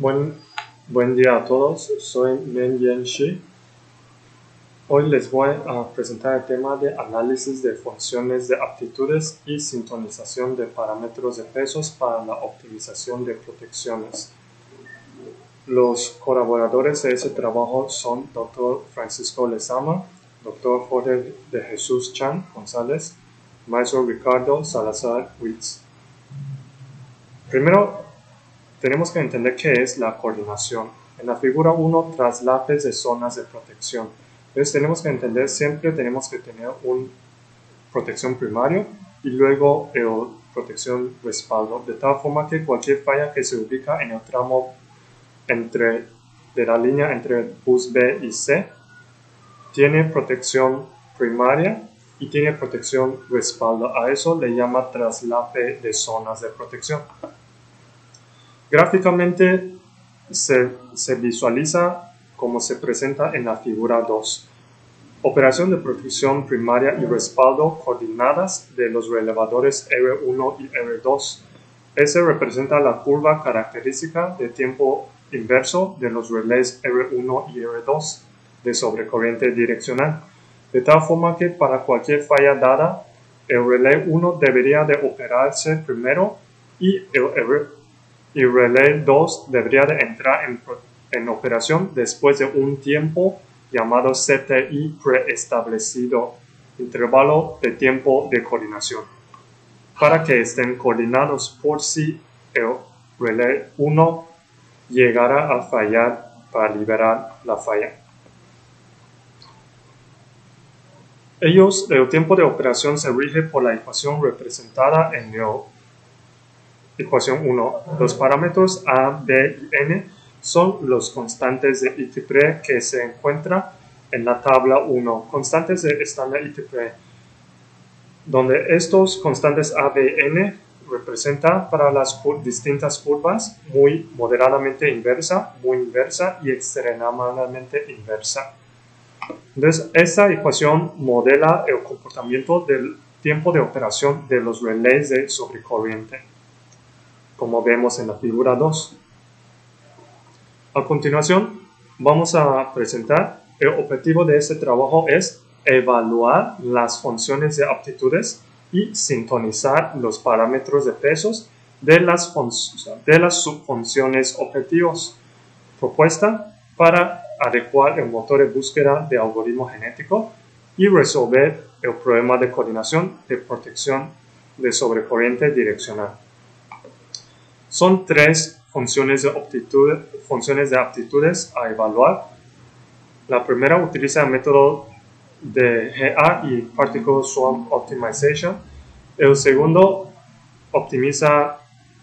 Buen, buen día a todos, soy Menyan Shi. Hoy les voy a presentar el tema de análisis de funciones de aptitudes y sintonización de parámetros de pesos para la optimización de protecciones. Los colaboradores de ese trabajo son Dr. Francisco Lezama, Dr. Jorge de Jesús Chan González, Maestro Ricardo Salazar Ruiz. Primero, tenemos que entender qué es la coordinación. En la figura 1, traslapes de zonas de protección. Entonces tenemos que entender, siempre tenemos que tener una protección primario y luego protección respaldo, de tal forma que cualquier falla que se ubica en el tramo de la línea entre bus B y C tiene protección primaria y tiene protección respaldo. A eso le llama traslape de zonas de protección. Gráficamente se visualiza como se presenta en la figura 2. Operación de protección primaria y respaldo coordinadas de los relevadores R1 y R2. Ese representa la curva característica de tiempo inverso de los relés R1 y R2 de sobrecorriente direccional. De tal forma que para cualquier falla dada, el relé 1 debería de operarse primero y el relé 2 debería de entrar en operación después de un tiempo llamado CTI preestablecido, intervalo de tiempo de coordinación, para que estén coordinados por si el relé 1 llegara a fallar para liberar la falla. El tiempo de operación se rige por la ecuación representada en ecuación 1. Los parámetros A, B y N son los constantes de ITPRE que se encuentran en la tabla 1. Constantes de estándar ITPRE, donde estos constantes A, B y N representan para las distintas curvas muy moderadamente inversa, muy inversa y extremadamente inversa. Entonces, esta ecuación modela el comportamiento del tiempo de operación de los relés de sobrecorriente, como vemos en la figura 2. A continuación, vamos a presentar el objetivo de este trabajo es evaluar las funciones de aptitudes y sintonizar los parámetros de pesos de las subfunciones objetivos. Propuesta para adecuar el motor de búsqueda de algoritmo genético y resolver el problema de coordinación de protección de sobrecorriente direccional. Son tres funciones de aptitudes a evaluar. La primera utiliza el método de GA y Particle Swarm Optimization. El segundo utiliza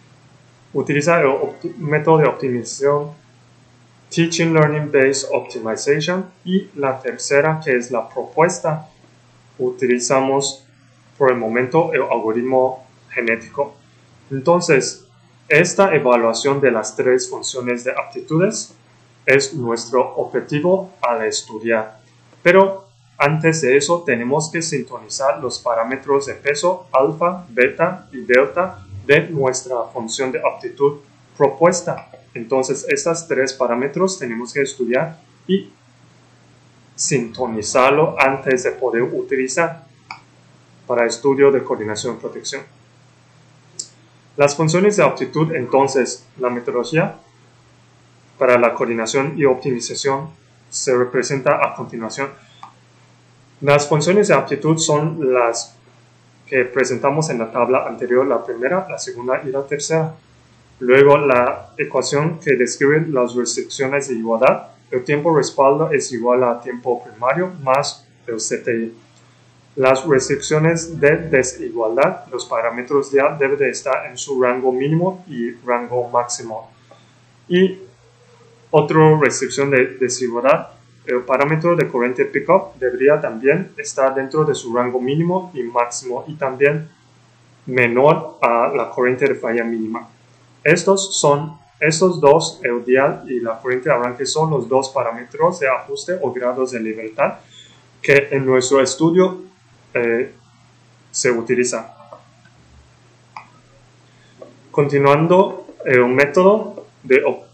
el método de optimización Teaching Learning Based Optimization. Y la tercera, que es la propuesta, utilizamos por el momento el algoritmo genético. Entonces, esta evaluación de las tres funciones de aptitudes es nuestro objetivo al estudiar. Pero antes de eso tenemos que sintonizar los parámetros de peso alfa, beta y delta de nuestra función de aptitud propuesta. Entonces, estos tres parámetros tenemos que estudiar y sintonizarlo antes de poder utilizar para estudio de coordinación y protección. Las funciones de aptitud, entonces, la metodología para la coordinación y optimización se representa a continuación. Las funciones de aptitud son las que presentamos en la tabla anterior, la primera, la segunda y la tercera. Luego, la ecuación que describe las restricciones de igualdad. El tiempo respaldo es igual a tiempo primario más el CTI. Las restricciones de desigualdad, los parámetros ya deben de estar en su rango mínimo y rango máximo. Y otra restricción de desigualdad, el parámetro de corriente pickup debería también estar dentro de su rango mínimo y máximo y también menor a la corriente de falla mínima. Estos dos, el dial y la corriente de arranque, son los dos parámetros de ajuste o grados de libertad que en nuestro estudio se utiliza. Continuando, el método de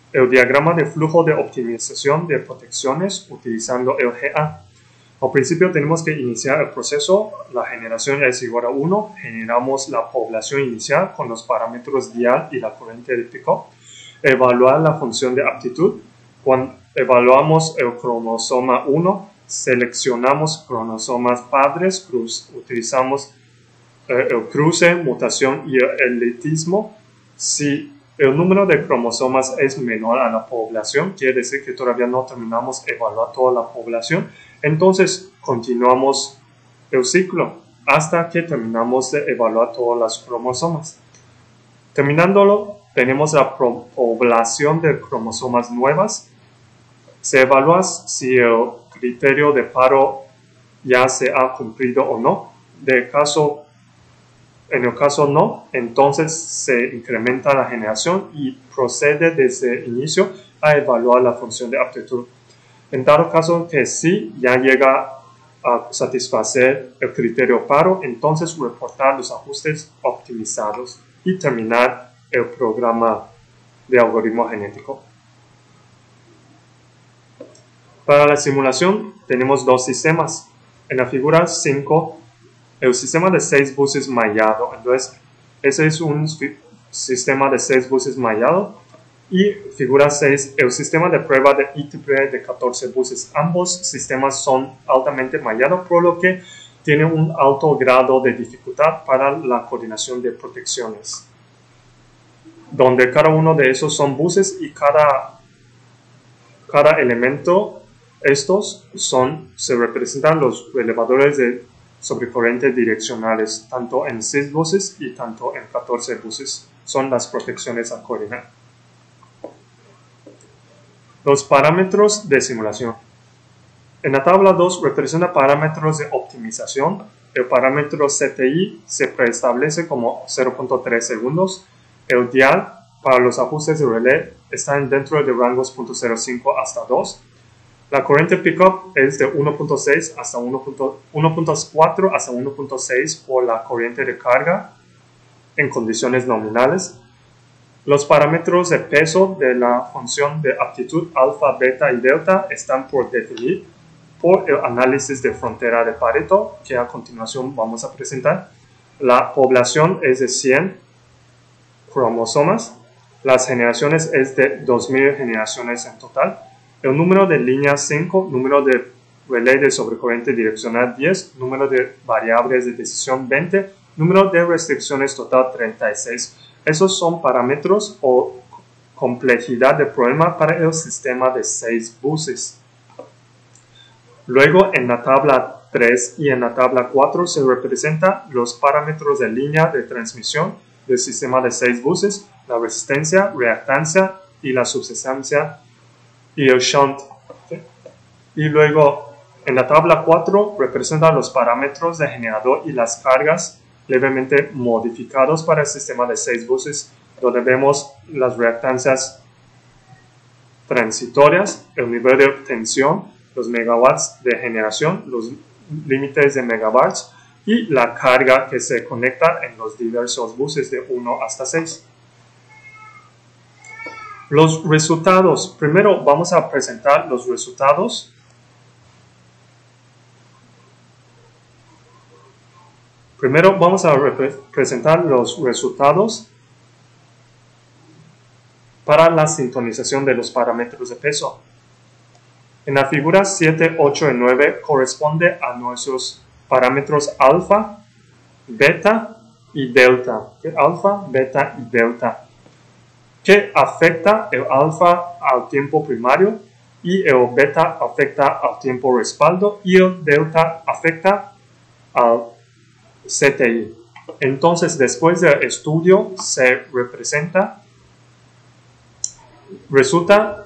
el diagrama de flujo de optimización de protecciones utilizando el GA. Al principio tenemos que iniciar el proceso, la generación es igual a 1, generamos la población inicial con los parámetros dial y la corriente de pick-up, evaluar la función de aptitud. Cuando evaluamos el cromosoma 1, seleccionamos cromosomas padres, utilizamos el cruce, mutación y el elitismo. Si el número de cromosomas es menor a la población, quiere decir que todavía no terminamos de evaluar toda la población. Entonces, continuamos el ciclo hasta que terminamos de evaluar todas las cromosomas. Terminándolo, tenemos la población de cromosomas nuevas. Se evalúa si el criterio de paro ya se ha cumplido o no. En el caso no, entonces se incrementa la generación y procede desde el inicio a evaluar la función de aptitud. En dado caso que sí ya llega a satisfacer el criterio paro, entonces reportar los ajustes optimizados y terminar el programa de algoritmo genético. Para la simulación tenemos dos sistemas. En la figura 5, el sistema de 6 buses mallado. Entonces, ese es un sistema de 6 buses mallado. Y figura 6, el sistema de prueba de IEEE de 14 buses. Ambos sistemas son altamente mallados, por lo que tienen un alto grado de dificultad para la coordinación de protecciones, donde cada uno de esos son buses y cada elemento, se representan los elevadores de sobrecorriente direccionales, tanto en 6 buses y tanto en 14 buses. Son las protecciones a coordinar. Los parámetros de simulación. En la tabla 2 representa parámetros de optimización. El parámetro CTI se preestablece como 0.3 segundos. El dial para los ajustes de relé están dentro de rangos 0.05 hasta 2. La corriente pickup es de 1.6 hasta 1.4 hasta 1.6 por la corriente de carga en condiciones nominales. Los parámetros de peso de la función de aptitud alfa, beta y delta están por definir por el análisis de frontera de Pareto, que a continuación vamos a presentar. La población es de 100 cromosomas. Las generaciones es de 2000 generaciones en total. El número de líneas 5, número de relé de sobrecorriente direccional 10, número de variables de decisión 20, número de restricciones total 36. Esos son parámetros o complejidad de problema para el sistema de 6 buses. Luego, en la tabla 3 y en la tabla 4 se representan los parámetros de línea de transmisión del sistema de 6 buses, la resistencia, reactancia y la subsistencia y el shunt. Y luego, en la tabla 4 representan los parámetros de generador y las cargas levemente modificados para el sistema de 6 buses, donde vemos las reactancias transitorias, el nivel de tensión, los megawatts de generación, los límites de megawatts y la carga que se conecta en los diversos buses de 1 hasta 6. Los resultados. Primero vamos a presentar los resultados. Primero vamos a presentar los resultados para la sintonización de los parámetros de peso. En la figura 7, 8 y 9 corresponde a nuestros parámetros alfa, beta y delta. Alfa, beta y delta. Que afecta el alfa al tiempo primario y el beta afecta al tiempo respaldo y el delta afecta al CTI. Entonces, después del estudio se resulta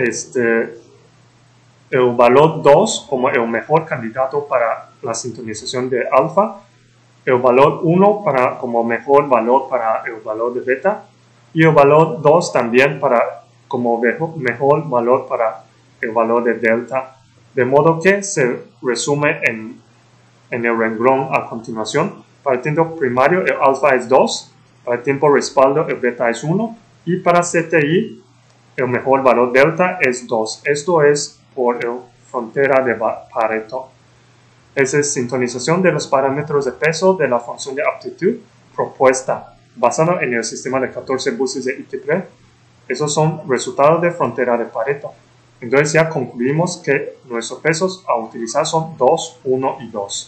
el valor 2 como el mejor candidato para la sintonización de alfa, el valor 1 como mejor valor para el valor de beta y el valor 2 también como mejor valor para el valor de delta, de modo que se resume en el renglón a continuación. Para el tiempo primario el alfa es 2, para el tiempo respaldo el beta es 1 y para CTI el mejor valor delta es 2. Esto es por la frontera de Pareto. Esa es sintonización de los parámetros de peso de la función de aptitud propuesta basada en el sistema de 14 buses de ITRE. Esos son resultados de frontera de Pareto. Entonces ya concluimos que nuestros pesos a utilizar son 2, 1 y 2.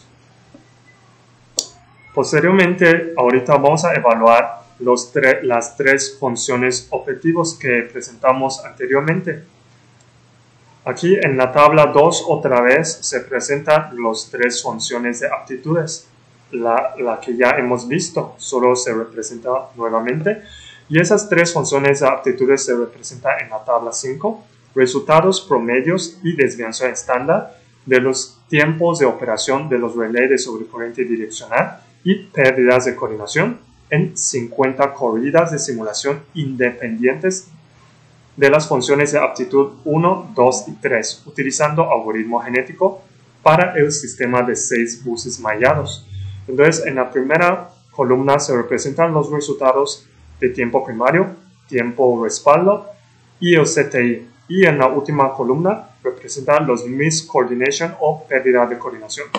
Posteriormente, ahorita vamos a evaluar las tres funciones objetivos que presentamos anteriormente. Aquí en la tabla 2 otra vez se presentan las tres funciones de aptitudes. La que ya hemos visto solo se representa nuevamente. Y esas tres funciones de aptitudes se representan en la tabla 5. Resultados promedios y desviación estándar de los tiempos de operación de los relés de sobrecorriente direccional y pérdidas de coordinación en 50 corridas de simulación independientes de las funciones de aptitud 1, 2 y 3, utilizando algoritmo genético para el sistema de 6 buses mallados. Entonces, en la primera columna se representan los resultados de tiempo primario, tiempo respaldo y el CTI. Y en la última columna representan los miscoordination o pérdida de coordinación.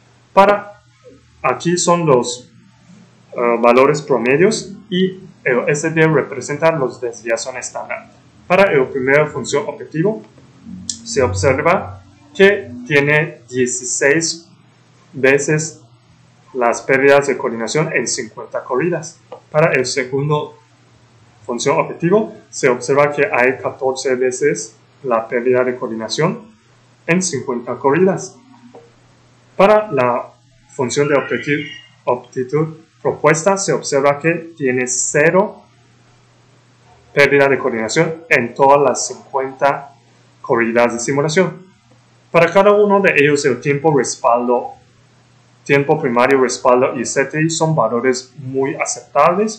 Aquí son los valores promedios y el SD representa los desviaciones estándar. Para el primer función objetivo se observa que tiene 16 veces las pérdidas de coordinación en 50 corridas. Para el segundo función objetivo se observa que hay 14 veces la pérdida de coordinación en 50 corridas. Para la función de aptitud propuesta se observa que tiene 0 pérdida de coordinación en todas las 50 corridas de simulación. Para cada uno de ellos el tiempo respaldo, tiempo primario, respaldo y CTI son valores muy aceptables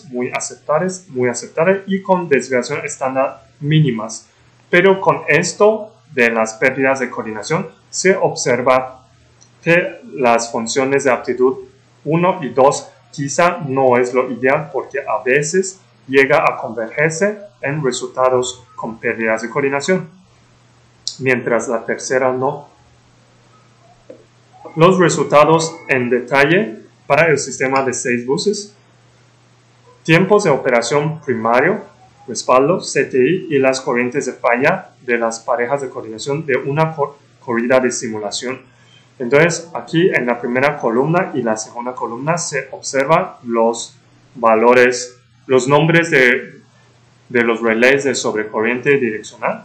y con desviación estándar mínimas. Pero con esto de las pérdidas de coordinación se observa que las funciones de aptitud 1 y 2 quizá no es lo ideal porque a veces llega a convergerse en resultados con pérdidas de coordinación, mientras la tercera no. Los resultados en detalle para el sistema de 6 buses, tiempos de operación primario, respaldo, CTI y las corrientes de falla de las parejas de coordinación de una corrida de simulación. Entonces, aquí en la primera columna y la segunda columna se observan los valores, los nombres de los relés de sobrecorriente direccional.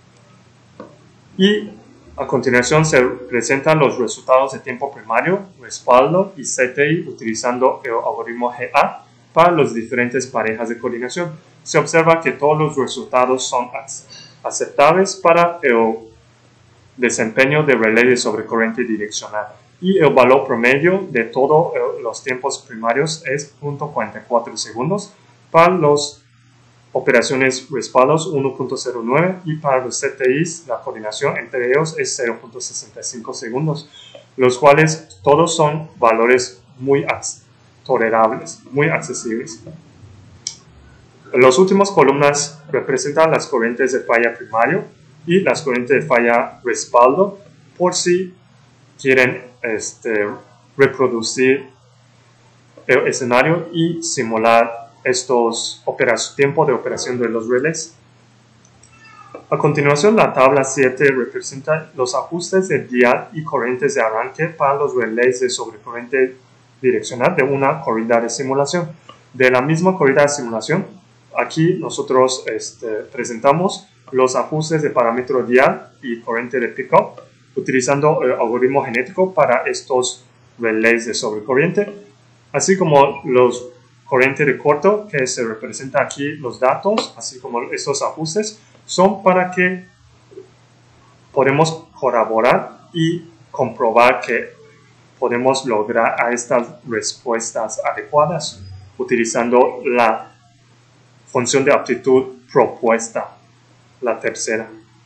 Y a continuación se presentan los resultados de tiempo primario, respaldo y CTI utilizando el algoritmo GA para las diferentes parejas de coordinación. Se observa que todos los resultados son aceptables para el desempeño de relé de sobrecorriente direccional. Y el valor promedio de todos los tiempos primarios es 0.44 segundos. Para las operaciones respaldos 1.09 y para los CTIs la coordinación entre ellos es 0.65 segundos, los cuales todos son valores muy tolerables, muy accesibles. Las últimas columnas representan las corrientes de falla primario y las corrientes de falla respaldo por si quieren reproducir el escenario y simular estos tiempos de operación de los relés. A continuación, la tabla 7 representa los ajustes de dial y corrientes de arranque para los relés de sobrecorriente direccional de una corrida de simulación. De la misma corrida de simulación, aquí nosotros presentamos los ajustes de parámetro dial y corriente de pickup utilizando el algoritmo genético para estos relés de sobrecorriente, así como los corriente de corto que se representa aquí los datos, así como estos ajustes, son para que podemos corroborar y comprobar que podemos lograr a estas respuestas adecuadas utilizando la función de aptitud propuesta, la tercera.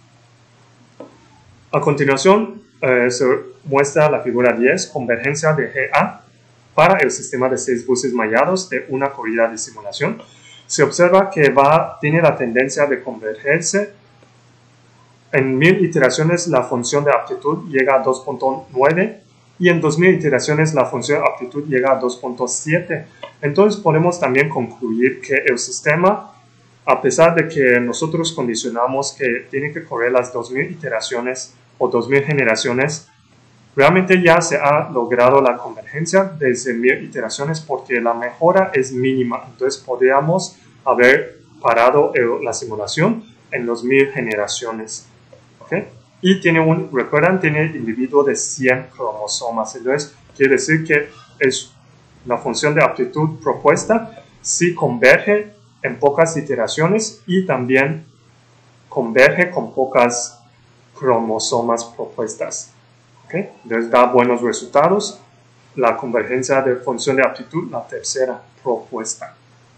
A continuación se muestra la figura 10, convergencia de GA para el sistema de 6 buses mallados de una corrida de simulación. se observa que tiene la tendencia de convergerse. En 1000 iteraciones la función de aptitud llega a 2.9 y en 2000 iteraciones la función de aptitud llega a 2.7. Entonces podemos también concluir que el sistema, a pesar de que nosotros condicionamos que tiene que correr las 2000 iteraciones o 2000 generaciones, realmente ya se ha logrado la convergencia desde 1000 iteraciones porque la mejora es mínima. Entonces podríamos haber parado la simulación en los 1000 generaciones. ¿Okay? Y recuerdan, tiene el individuo de 100 cromosomas. Entonces quiere decir que la función de aptitud propuesta sí converge en pocas iteraciones y también converge con pocas cromosomas propuestas. ¿Okay? Entonces da buenos resultados. La convergencia de función de aptitud, la tercera propuesta.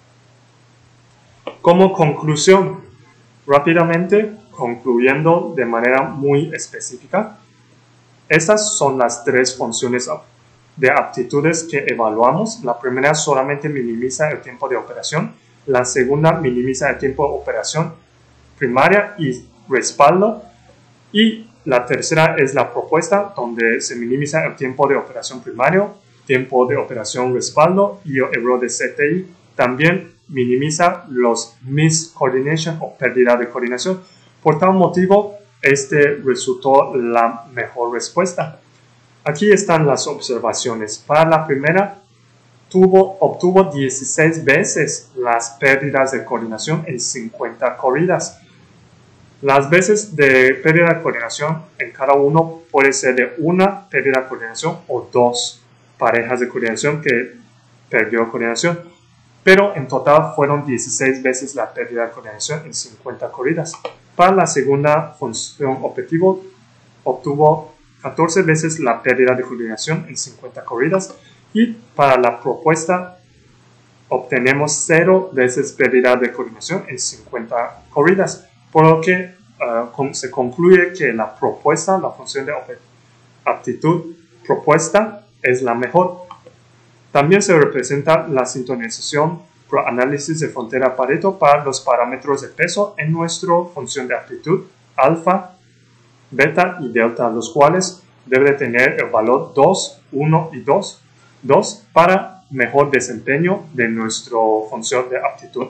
Como conclusión, rápidamente, concluyendo de manera muy específica, estas son las tres funciones de aptitudes que evaluamos. La primera solamente minimiza el tiempo de operación. La segunda minimiza el tiempo de operación primaria y respaldo. Y la tercera es la propuesta, donde se minimiza el tiempo de operación primario, tiempo de operación respaldo y el error de CTI. También minimiza los miscoordination o pérdida de coordinación. Por tal motivo, resultó la mejor respuesta. Aquí están las observaciones. Para la primera, obtuvo 16 veces las pérdidas de coordinación en 50 corridas. Las veces de pérdida de coordinación en cada uno puede ser de una pérdida de coordinación o dos parejas de coordinación que perdió coordinación. Pero en total fueron 16 veces la pérdida de coordinación en 50 corridas. Para la segunda función objetivo, obtuvo 14 veces la pérdida de coordinación en 50 corridas. Y para la propuesta, obtenemos 0 veces pérdida de coordinación en 50 corridas. Por lo que se concluye que la propuesta, la función de aptitud propuesta, es la mejor. También se representa la sintonización por análisis de frontera Pareto para los parámetros de peso en nuestra función de aptitud alfa, beta y delta, los cuales debe tener el valor 2, 1 y 2 para mejor desempeño de nuestra función de aptitud.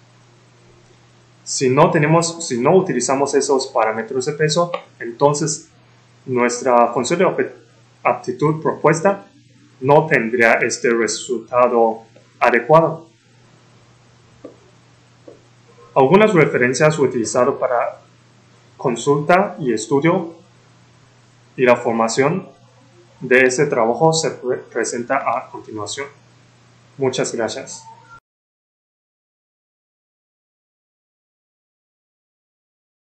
Si no utilizamos esos parámetros de peso, entonces nuestra función de aptitud propuesta no tendría este resultado adecuado. Algunas referencias utilizadas para consulta y estudio y la formación de ese trabajo se presenta a continuación. Muchas gracias.